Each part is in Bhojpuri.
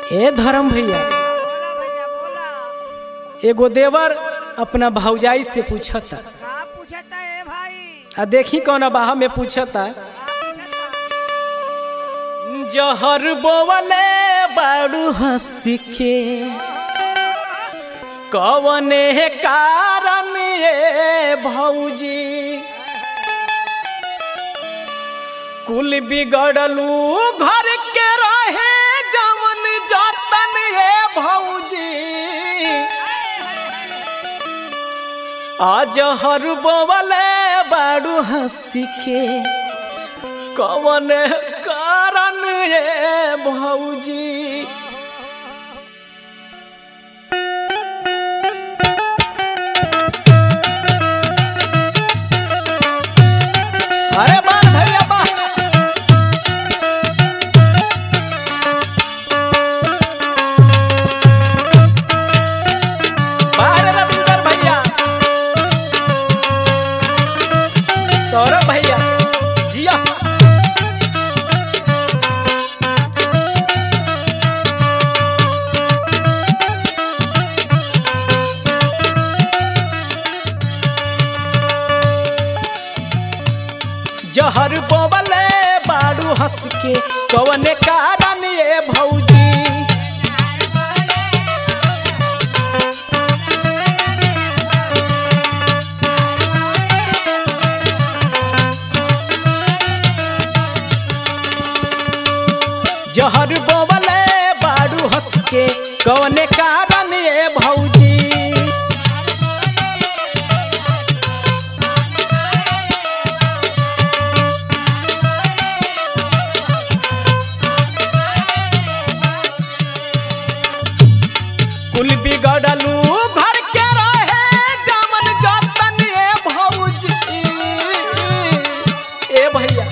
ए धर्म भैया, बोला भैया बोला। एगो देवर अपना भौजाई से पूछता, का पूछता है भाई? आ देखी कौन बाहा में पूछता, का पूछता? जहर बोवले बाड़ू हंसी के कवने कारण ये भौजी कुल बिगड़लू घर के रहे जमन जतन ये भौजी आज हर बोवले बाड़ू हंसी के कवन कारण ये भौजी। अरे बाल भैया बा बाहर रविंदर भैया, सौरभ भैया जिया जहर बोवले बाड़ू हंस के कवने कारण ये भौजी जहर बोवले बाड़ू हंस के कवने कारण ये भौजी। कुल बिगड़लू घर के रहे जमन जतन ये भौजी। ए भैया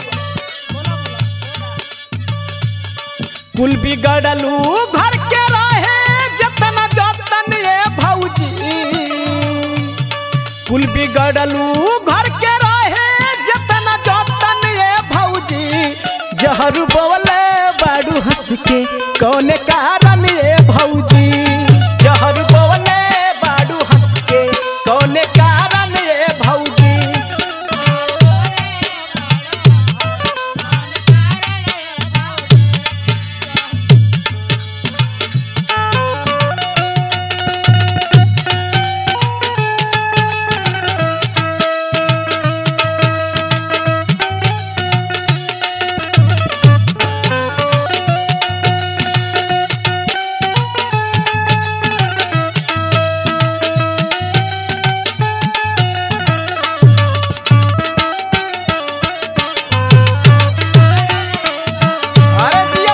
कुल बिगड़लू घर के रहे जतन जतन ये भौजी कुल बिगड़लू घर के रहे जतन जतन ये भौजी जहर बोवले बाड़ू हंस के कौने कारण ये भौजी जहर बोवले बाड़ू हंस के कौने कारण ये भौजी। अरे जिया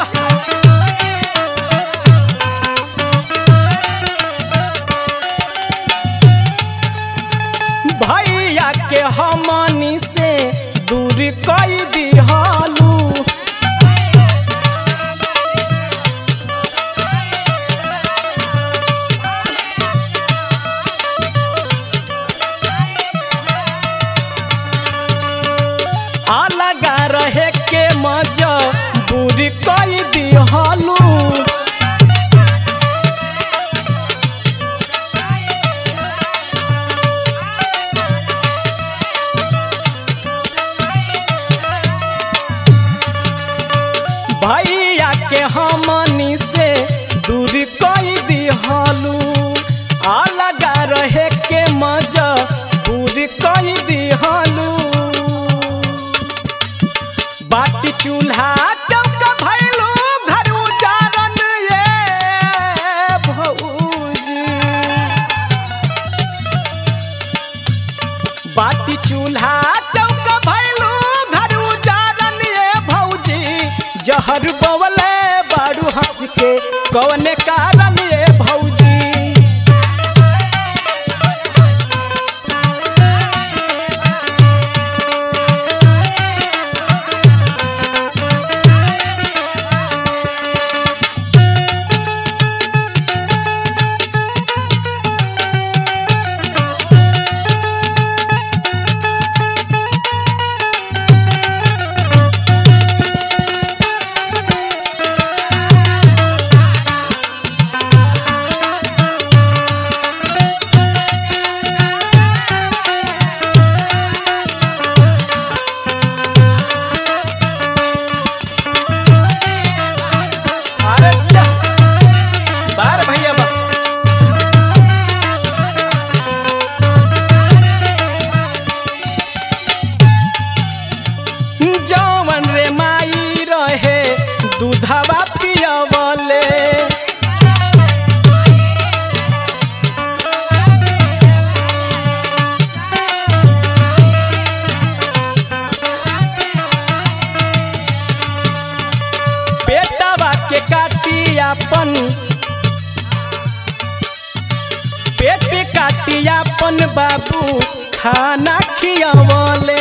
भैया के हमनी से दूर कई दिहालू अलगा रहे के मजबूर कई दिहालू भैया के हमनी से दूर कई दिहालू अलगा रहे के मजबूर कई दिहालू बाटी चूल्हा चौका भैलू घर उजारन ये भौजी बाटी चूल्हा चौका भैलू घर उजारन ये भौजी जहर बोवले बाड़ू हंस के कौने कारण ये भौजी। काटियापन बाबू खाना खियावले।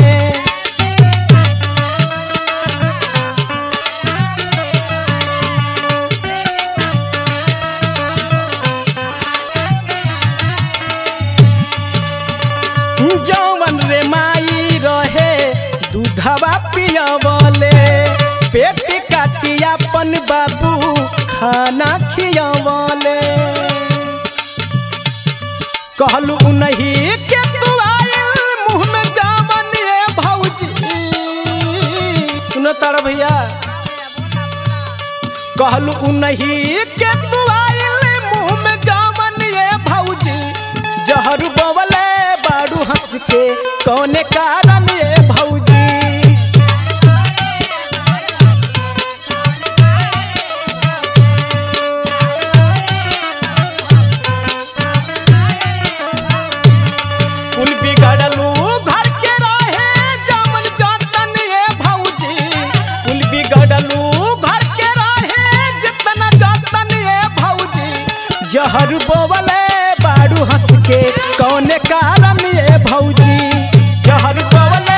जौवन रे माई रहे दूधवा पियावले। पेट काटियापन बाबू खाना खियावले। कहलू नहीं के तू आइल मुँह में जावन ये भौजी। सुनो तारा भैया, कहलू नहीं के तू आइल मुँह में जावन ये भौजी। जहर बवले बाड़ू हंस के कौने कारण ये भौजी। कुल बिगड़लू घर के रहे जामन जतन ये भौजी। कुल बिगड़लू घर के रहे जितना जतन ये भौजी। जहर बोवले बाड़ू हंस के कौने कारण ये भौजी। जहर बोवले